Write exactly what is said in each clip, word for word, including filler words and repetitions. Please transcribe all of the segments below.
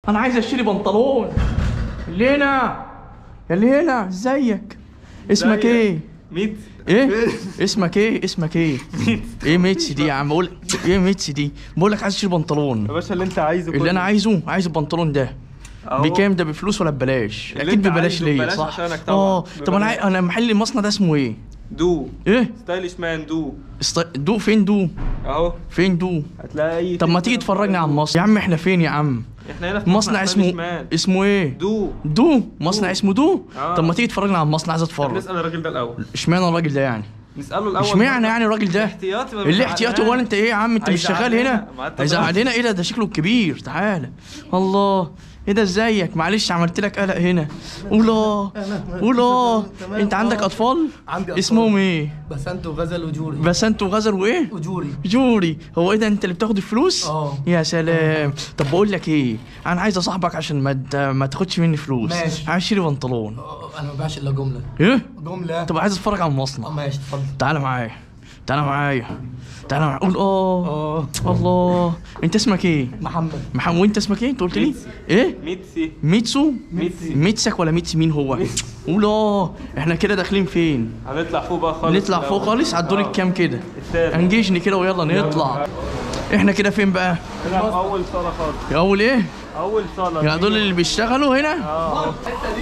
انا عايز اشتري بنطلون. اللي هنا يا اللي هنا، ازيك؟ اسمك ايه؟ ميت. ايه؟ اسمك ايه؟ اسمك ايه؟ ايه ميتسي دي يا عم؟ بقول ايه ميتسي دي؟ بقول لك عايز اشتري بنطلون يا باشا اللي انت عايزه. اللي انا عايزه، عايز البنطلون ده. بكام ده؟ بفلوس ولا ببلاش؟ اكيد ببلاش ليا صح؟ اه. طب انا عاي... انا محل المصنع ده اسمه ايه؟ دو. ايه؟ ستايلش مان دو. است... دو فين دو؟ اهو. فين دو؟ هتلاقي اي. طب ما تيجي تفرجني على المصنع يا عم. احنا فين يا عم؟ احنا هنا في مصنع اسمه مان. اسمه ايه؟ دو. دو مصنع دو. اسمه دو. آه. طب ما تيجي تفرجنا على المصنع، عايز اتفرج. نسال الراجل ده الاول. اشمعنى الراجل ده يعني؟ نساله الاول. اشمعنى يعني الراجل ده؟ احتياطي. اللي احتياطي هو انت ايه يا عم؟ انت مش شغال هنا؟ هيزعلنا. ايه ده؟ ده شكله كبير. تعالى. الله، ايه ده؟ ازيك؟ معلش عملت لك قلق هنا. قول اه قول اه. انت عندك اطفال؟ عندي اطفال. اسمهم ايه؟ بسنت وغزل وجوري. بسنت وغزل وايه؟ وجوري. جوري. هو ايه ده؟ انت اللي بتاخد الفلوس؟ اه. يا سلام. طب بقول لك ايه، انا عايز اصاحبك عشان ما ما تاخدش مني فلوس. ماشي. عايز اشتري بنطلون. انا ما ببيعش الا جمله. ايه؟ جمله. طب عايز اتفرج على المصنع. ماشي اتفضل. تعالى معايا. تعالى معايا. تعالى معايا. قول اه. اه. الله. انت اسمك ايه؟ محمد. محمد. وانت اسمك ايه؟ انت قلت لي ايه؟ ميتسي. ميتسو. ميتسي. ميتسك ولا ميتسي مين هو؟ قول اه. احنا كده داخلين فين؟ هنطلع فوق بقى خالص. نطلع فوق خالص على الدور الكام كده؟ التاني. انجيجني كده ويلا نطلع. احنا كده فين بقى؟ هنا في اول صاله خالص. اول ايه؟ اول صاله. يعني دول اللي بيشتغلوا هنا؟ اه.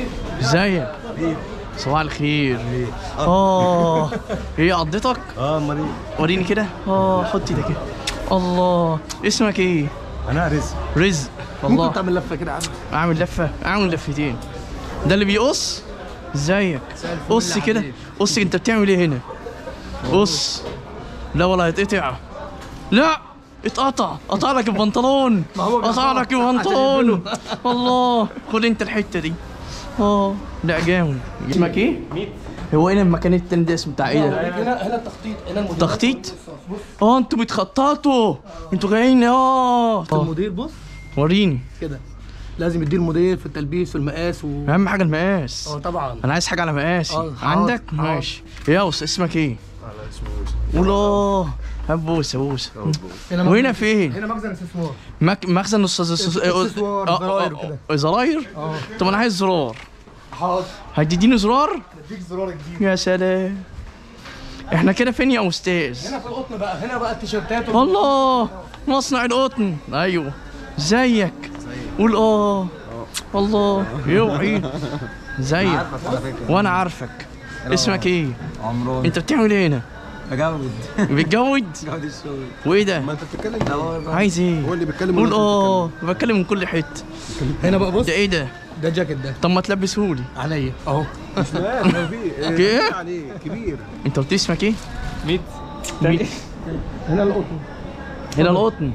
ازيك؟ صباح الخير. اه. ايه قضيتك؟ اه امال ايه؟ وريني كده. اه حط ايدك كده. الله. اسمك ايه؟ انا رزق. رزق. الله. ممكن تعمل لفه كده؟ اعمل لفه. اعمل لفتين. ده اللي بيقص؟ ازيك؟ قص كده. قص. انت بتعمل ايه هنا؟ قص. لا ولا هيتقطع. لا اتقطع. قطع لك البنطلون. قطع لك البنطلون. الله. خد انت الحته دي. اه لا جامد. اسمك ايه؟ ميت. هو هنا المكان التاني ده اسمه بتاع ايه ده؟ هنا هنا التخطيط. هنا المدير. تخطيط؟ اه انتوا بتخططوا. انتوا جايين اه. المدير بص وريني كده، لازم يدير المدير في التلبيس في المقاس و... اهم حاجه المقاس. اه طبعا. انا عايز حاجه على مقاسي. اه عندك؟ حاضر. ماشي. يا أس اسمك ايه؟ انا اسمه بوسه. قول اه. هات بوسه بوسه. هنا وهنا فين؟ هنا مخزن استثمار. مك... مخزن استاذ اكسسوار، زراير وكده. زراير؟ اه طب انا عايز زرار. حاضر. هتديني زرار؟ اديك زرار جديد. يا سلام. احنا كده فين يا استاذ؟ هنا في القطن بقى. هنا بقى التيشيرتات. الله. مصنع القطن. ايوه. ازيك؟ قول اه. الله. يوعي. ازيك؟ وانا عارفك. اسمك ايه؟ عمران. انت بتعمل ايه هنا؟ بجود. بتجود؟ بجود الشغل. وايه ده؟ ما انت بتتكلم. عايز ايه؟ هو اللي بيتكلم. قول اه. بتكلم من كل حته. هنا بقى بص. ده ايه ده؟ ده جاكيت ده. طب ما تلبسهولي. عليا اهو. مش مال هو في ايه؟ عليه كبير. انت قلت لي اسمك ايه؟ ميت. ميت. هنا القطن. هنا القطن.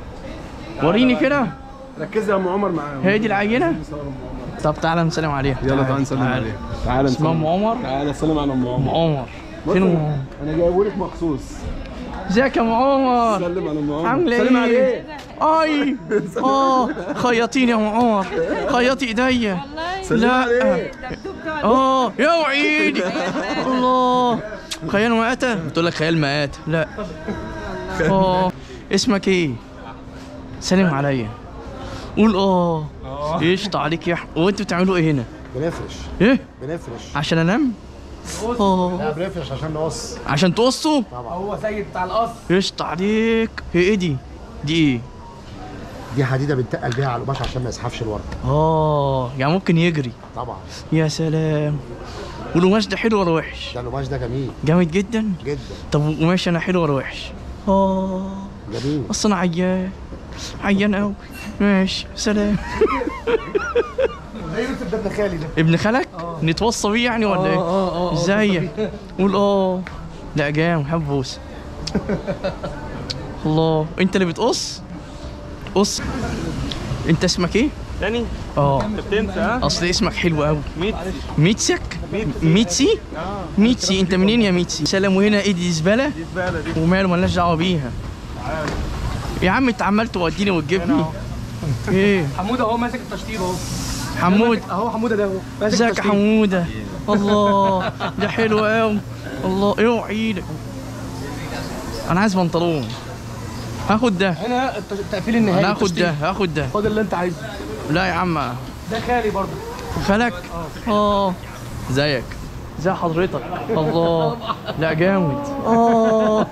اه. وريني كده. ركز يا ام عمر معاهم. هي دي العينه؟ طب تعالى نسلم عليها. يلا تعالى نسلم عليه. تعالى اسمها ام عمر. تعالى سلم على ام ام عمر. عمر. فين ام عمر؟ انا جايبه لك مخصوص. ازيك يا ام عمر؟ سلم على ام عمر. عامله ايه؟ سلم عليه. اي اه خيطيني يا ام عمر. خيطي ايديا. سلم لا. عليه. اه يا وعيدي. الله. خيال مآتة؟ بتقول لك خيال مآتة. لا. اه. اسمك ايه؟ سلم عليا. قول اه. قشطة عليك يا احمد. وانتوا بتعملوا ايه هنا؟ بنفرش. ايه؟ بنفرش. عشان انام؟ اه. لا بنفرش عشان نقص. عشان تقصوا؟ هو سيد بتاع القص. قشطة عليك. هي ايه دي؟ دي ايه؟ دي حديده بنتقل بيها على القماش عشان ما يسحبش الورق. اه يعني ممكن يجري. طبعا. يا سلام. والقماش ده حلو ولا وحش؟ ده القماش ده جميل جامد جدا؟ جدا. طب والقماش انا حلو ولا وحش؟ اه. جميل. اصل انا عيان. عيان قوي. ماشي سلام. ده يوسف ده ابن خالي ده. ابن خالك؟ نتوصى بيه يعني ولا ايه؟ اه اه ازيك؟ قول اه. لا جام حب بوسه. الله. انت اللي بتقص؟ قص. انت اسمك ايه؟ تاني. اه. انت بتنسى ها؟ اصل اسمك حلو قوي. ميت. ميتسك؟ ميتسي؟ ميتسي. انت منين يا ميتسي؟ سلام. وهنا ايه دي؟ زباله؟ دي زباله دي. وماله مالناش دعوه بيها. يا عم انت عمال توديني وتجيبني. ايه؟ حموده اهو ماسك التشطيب اهو. حمود. اهو حموده ده اهو ماسك ازيك يا التشطيب. حموده؟ الله ده حلو قوي. الله اوعى ايدك. انا عايز بنطلون. هاخد ده. هنا التش- التقفيل النهائي. انا هاخد التشطيب. ده. هاخد ده. خد اللي انت عايزه. لا يا عم. ده خالي برضه. خالك؟ اه. ازيك؟ ازي حضرتك؟ الله. لا جامد. اه.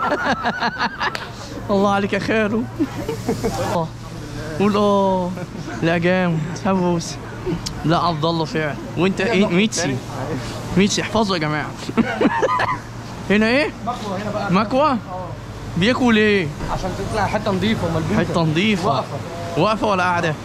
الله عليك يا خالو. اه. قول اه. لا جامد. هبوس. لا عبد الله فعلا. وانت ايه؟ ميتسي. ميتسي احفظوا يا جماعه. هنا ايه؟ مكوى هنا بقى. مكوى؟ بياكل ايه؟ عشان تطلع حته نظيفه وملبوسه. حته نظيفه. واقفه. واقفه ولا قاعده؟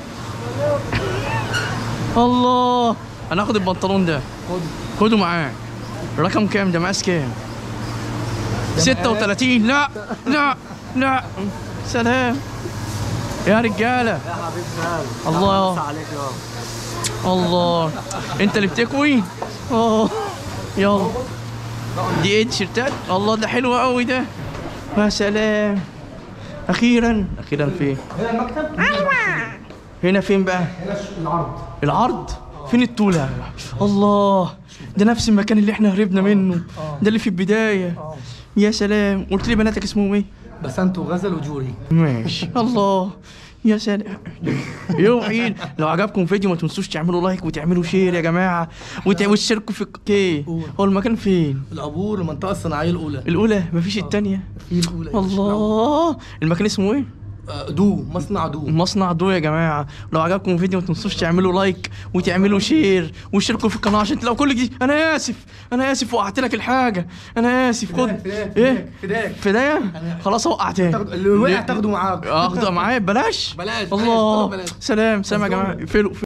الله. انا هاخد البنطلون ده. خد. خده معاك. رقم كام ده؟ مقاس كام؟ ستة وثلاثين. لا لا لا. سلام يا رجاله. يا حبيب سهل. الله عليك يا الله. انت اللي بتكوي؟ اه. يلا. دي ايه تيشيرتات؟ الله ده حلو قوي ده. يا سلام. اخيرا. اخيرا فين؟ هنا المكتب. هنا فين بقى؟ هنا العرض. العرض؟ فين التولة؟ الله. ده نفس المكان اللي احنا هربنا منه. ده اللي في البداية. يا سلام. قلت لي بناتك اسمهم ايه؟ بسنت وغزل وجوري. ماشي. الله. يا سلام. يوم عيد. لو عجبكم فيديو ما تنسوش تعملوا لايك وتعملوا شير يا جماعة وت- وتشتركوا في ايه؟ هو المكان فين؟ العبور، المنطقه الصناعيه الاولى. الأولى مفيش التانية؟ في الاولى. الله. المكان اسمه ايه؟ آه، دو مصنع دو. مصنع دو يا جماعه. لو عجبكم الفيديو ما تنسوش تعملوا لايك وتعملوا شير واشتركوا في القناه عشان تلاقوا كل جديد. انا اسف انا اسف وقعت لك الحاجه. انا اسف. خد. فداك ايه فداك فدايا. خلاص وقعتها. تاخد- اللي وقع تاخده معاك. اخده معايا ببلاش. بلاش. الله. بلاش. سلام سلام يا جماعه. اقفلوا.